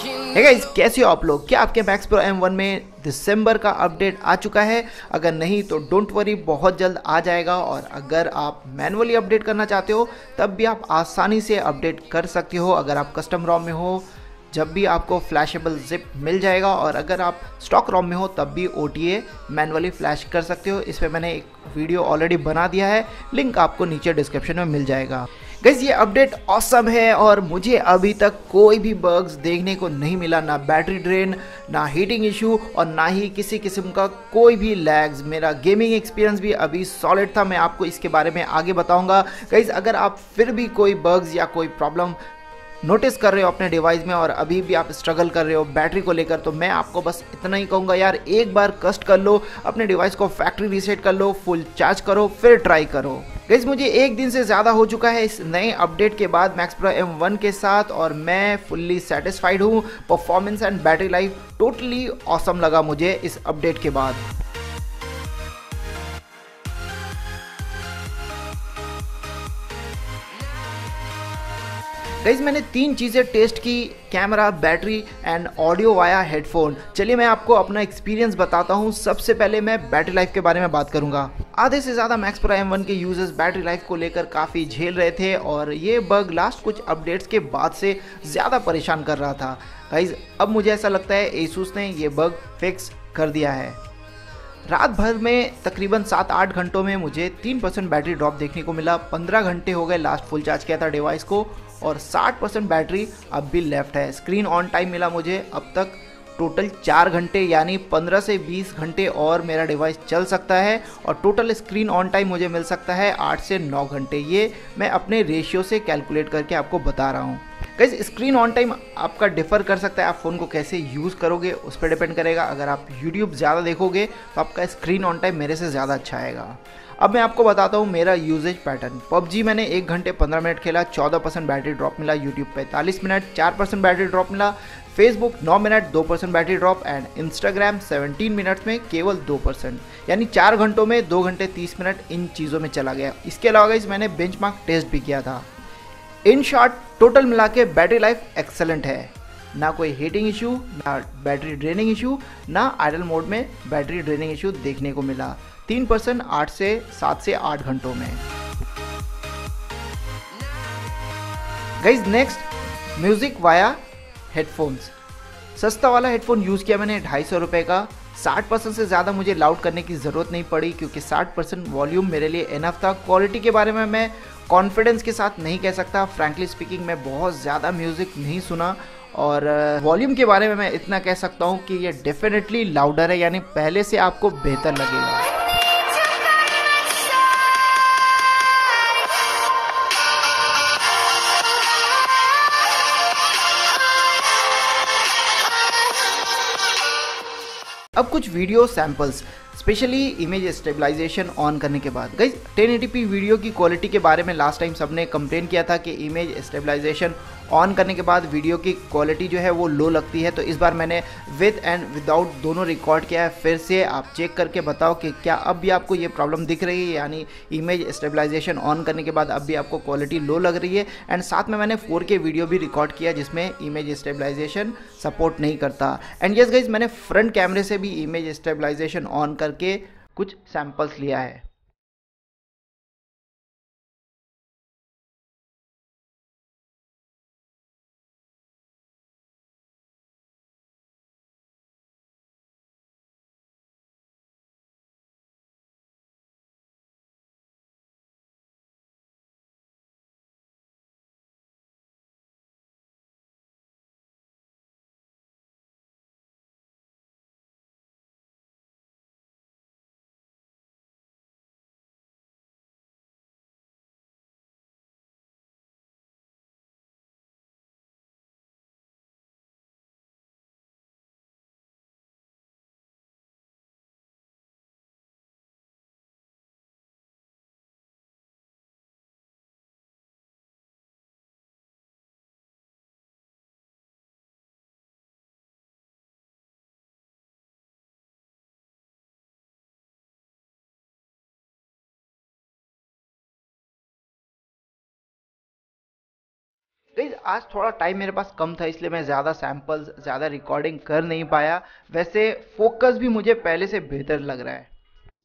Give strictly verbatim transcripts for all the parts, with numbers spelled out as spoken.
Hey guys, कैसे हो आप लोग? क्या आपके मैक्स प्रो एम वन में दिसंबर का अपडेट आ चुका है? अगर नहीं तो डोंट वरी, बहुत जल्द आ जाएगा। और अगर आप मैनुअली अपडेट करना चाहते हो तब भी आप आसानी से अपडेट कर सकते हो। अगर आप कस्टम रोम में हो जब भी आपको फ्लैशेबल जिप मिल जाएगा, और अगर आप स्टॉक रोम में हो तब भी O T A manually flash कर सकते हो। इस पर मैंने एक वीडियो ऑलरेडी बना दिया है, लिंक आपको नीचे डिस्क्रिप्शन में मिल जाएगा। गाइस, ये अपडेट ऑसम है और मुझे अभी तक कोई भी बग्स देखने को नहीं मिला, ना बैटरी ड्रेन, ना हीटिंग इशू और ना ही किसी किस्म का कोई भी लैग्स। मेरा गेमिंग एक्सपीरियंस भी अभी सॉलिड था। मैं आपको इसके बारे में आगे बताऊंगा। गाइस, अगर आप फिर भी कोई बग्स या कोई प्रॉब्लम नोटिस कर रहे हो अपने डिवाइस में और अभी भी आप स्ट्रगल कर रहे हो बैटरी को लेकर, तो मैं आपको बस इतना ही कहूँगा यार, एक बार कस्ट कर लो, अपने डिवाइस को फैक्ट्री रीसेट कर लो, फुल चार्ज करो, फिर ट्राई करो। गाइस, मुझे एक दिन से ज़्यादा हो चुका है इस नए अपडेट के बाद मैक्स प्रो एम वन के साथ, और मैं फुल्ली सेटिस्फाइड हूँ। Performance and battery life totally awesome लगा मुझे इस अपडेट के बाद। गाइस, मैंने तीन चीज़ें टेस्ट की: camera, battery and audio via headphone. चलिए मैं आपको अपना एक्सपीरियंस बताता हूँ। सबसे पहले मैं बैटरी लाइफ के बारे में बात करूँगा। आधे से ज़्यादा मैक्स प्रो एम वन के यूजर्स बैटरी लाइफ को लेकर काफ़ी झेल रहे थे और ये बग लास्ट कुछ अपडेट्स के बाद से ज़्यादा परेशान कर रहा था। गाइस, अब मुझे ऐसा लगता है एसूस ने ये बग फिक्स कर दिया है। रात भर में तकरीबन सात आठ घंटों में मुझे तीन परसेंट बैटरी ड्रॉप देखने को मिला। पंद्रह घंटे हो गए लास्ट फुल चार्ज किया था डिवाइस को, और साठ परसेंट बैटरी अब भी लेफ्ट है। स्क्रीन ऑन टाइम मिला मुझे अब तक टोटल चार घंटे, यानी पंद्रह से बीस घंटे और मेरा डिवाइस चल सकता है। और टोटल स्क्रीन ऑन टाइम मुझे मिल सकता है आठ से नौ घंटे। ये मैं अपने रेशियो से कैलकुलेट करके आपको बता रहा हूँ। गाइस, स्क्रीन ऑन टाइम आपका डिफ़र कर सकता है, आप फ़ोन को कैसे यूज़ करोगे उस पर डिपेंड करेगा। अगर आप यूट्यूब ज़्यादा देखोगे तो आपका स्क्रीन ऑन टाइम मेरे से ज़्यादा अच्छा आएगा। अब मैं आपको बताता हूँ मेरा यूजेज पैटर्न। पबजी मैंने एक घंटे पंद्रह मिनट खेला, चौदह परसेंट बैटरी ड्रॉप मिला। यूट्यूब पैंतालीस मिनट, चार परसेंट बैटरी ड्रॉप मिला। फेसबुक नौ मिनट, दो percent battery drop. And Instagram सत्रह मिनट्स में केवल दो परसेंट, यानी चार घंटों में दो घंटे तीस मिनट इन चीज़ों में चला गया। इसके अलावा इस मैंने बेंचमार्क टेस्ट भी किया था। इन शॉर्ट, टोटल मिला के बैटरी लाइफ एक्सेलेंट है। ना कोई हीटिंग इशू, ना बैटरी ड्रेनिंग इशू, ना आइडल मोड में बैटरी ड्रेनिंग इशू देखने को मिला। तीन परसेंट आठ से सात से आठ घंटों में। Guys, next music via headphones. सस्ता वाला हेडफोन यूज़ किया मैंने, ढाई सौ रुपये का। साठ परसेंट से ज़्यादा मुझे लाउड करने की ज़रूरत नहीं पड़ी क्योंकि साठ परसेंट वॉल्यूम मेरे लिए इनफ था। क्वालिटी के बारे में मैं कॉन्फिडेंस के साथ नहीं कह सकता। फ्रैंकली स्पीकिंग, मैं बहुत ज़्यादा म्यूज़िक नहीं सुना। और वॉल्यूम के बारे में मैं इतना कह सकता हूँ कि ये डेफिनेटली लाउडर है, यानी पहले से आपको बेहतर लगेगा। अब कुछ video samples, specially image stabilisation on करने के बाद। Guys, ten eighty P video की क्वालिटी के बारे में लास्ट टाइम सबने कंप्लेन किया था कि इमेज स्टेबलाइजेशन ऑन करने के बाद वीडियो की क्वालिटी जो है वो लो लगती है। तो इस बार मैंने विद एंड विदाउट दोनों रिकॉर्ड किया है। फिर से आप चेक करके बताओ कि क्या अब भी आपको ये प्रॉब्लम दिख रही है, यानी इमेज स्टेबलाइजेशन ऑन करने के बाद अब भी आपको क्वालिटी लो लग रही है। एंड साथ में मैंने फोर के वीडियो भी रिकॉर्ड किया जिसमें इमेज स्टेबलाइजेशन सपोर्ट नहीं करता। एंड यस गाइज, मैंने फ्रंट कैमरे से भी इमेज स्टेबलाइजेशन ऑन करके कुछ सैंपल्स लिया है। गाइस आज थोड़ा टाइम मेरे पास कम था, इसलिए मैं ज़्यादा सैम्पल्स ज़्यादा रिकॉर्डिंग कर नहीं पाया। वैसे फोकस भी मुझे पहले से बेहतर लग रहा है।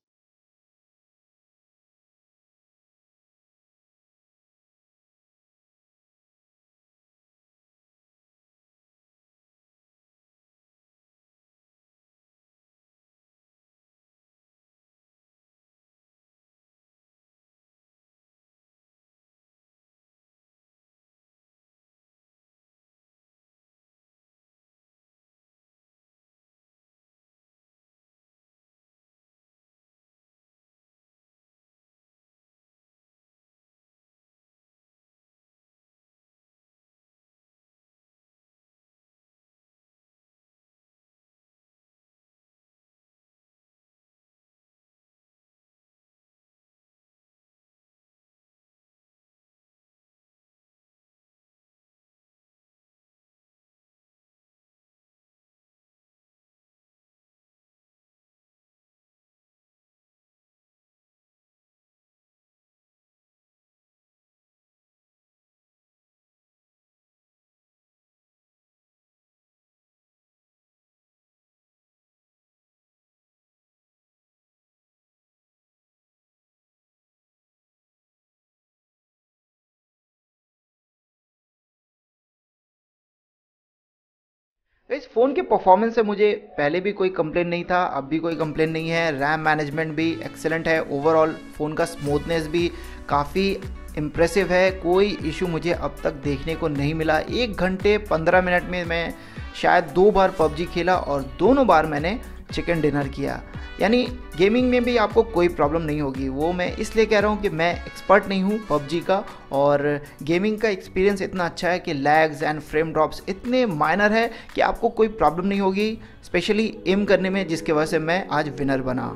इस फ़ोन के परफॉर्मेंस से मुझे पहले भी कोई कंप्लेन नहीं था, अब भी कोई कंप्लेन नहीं है। रैम मैनेजमेंट भी एक्सेलेंट है, ओवरऑल फ़ोन का स्मूथनेस भी काफ़ी इम्प्रेसिव है। कोई इशू मुझे अब तक देखने को नहीं मिला। एक घंटे पंद्रह मिनट में मैं शायद दो बार पबजी खेला और दोनों बार मैंने चिकन डिनर किया। यानी गेमिंग में भी आपको कोई प्रॉब्लम नहीं होगी। वो मैं इसलिए कह रहा हूँ कि मैं एक्सपर्ट नहीं हूँ पबजी का, और गेमिंग का एक्सपीरियंस इतना अच्छा है कि लैग्स एंड फ्रेम ड्रॉप्स इतने माइनर है कि आपको कोई प्रॉब्लम नहीं होगी, स्पेशली एम करने में, जिसकी वजह से मैं आज विनर बना।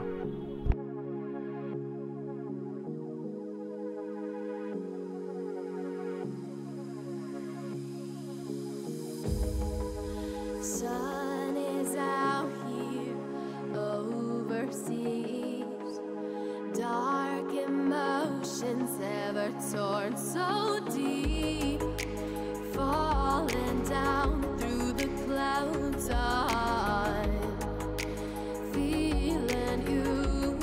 Sun is out here overseas. Dark emotions ever torn so deep. Falling down through the clouds on feeling you.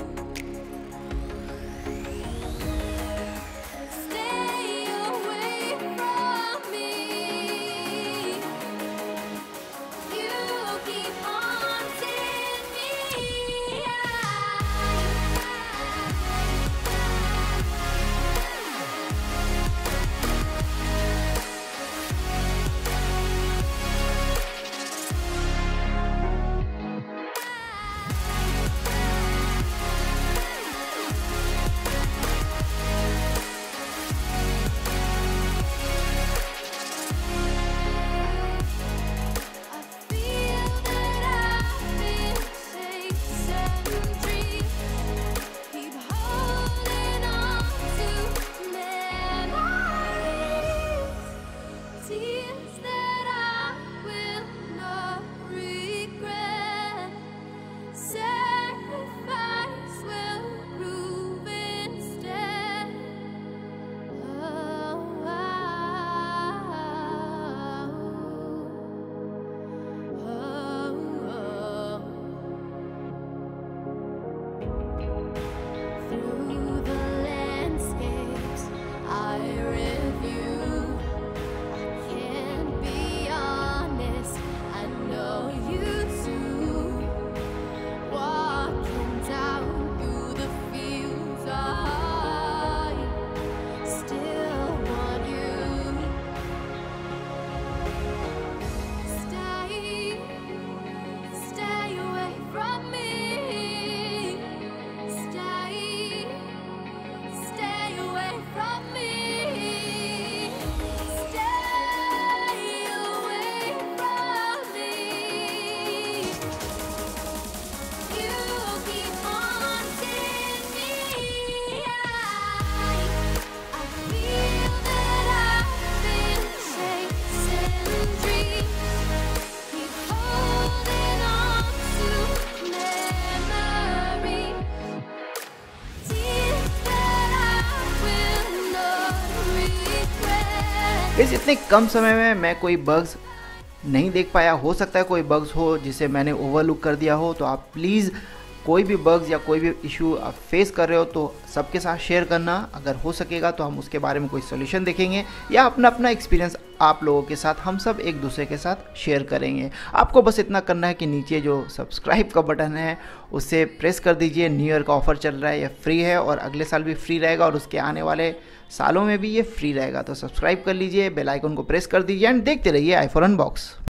Stay away from me. You keep haunting me. I इस इतने कम समय में मैं कोई बग्स नहीं देख पाया। हो सकता है कोई बग्स हो जिसे मैंने ओवरलुक कर दिया हो, तो आप प्लीज़ कोई भी बग्स या कोई भी इशू आप फेस कर रहे हो तो सबके साथ शेयर करना। अगर हो सकेगा तो हम उसके बारे में कोई सोल्यूशन देखेंगे या अपना अपना एक्सपीरियंस आप लोगों के साथ हम सब एक दूसरे के साथ शेयर करेंगे। आपको बस इतना करना है कि नीचे जो सब्सक्राइब का बटन है उसे प्रेस कर दीजिए। न्यू ईयर का ऑफर चल रहा है, यह फ्री है और अगले साल भी फ्री रहेगा और उसके आने वाले सालों में भी ये फ्री रहेगा। तो सब्सक्राइब कर लीजिए, बेल आइकन को प्रेस कर दीजिए एंड देखते रहिए आई फॉर अनबॉक्स।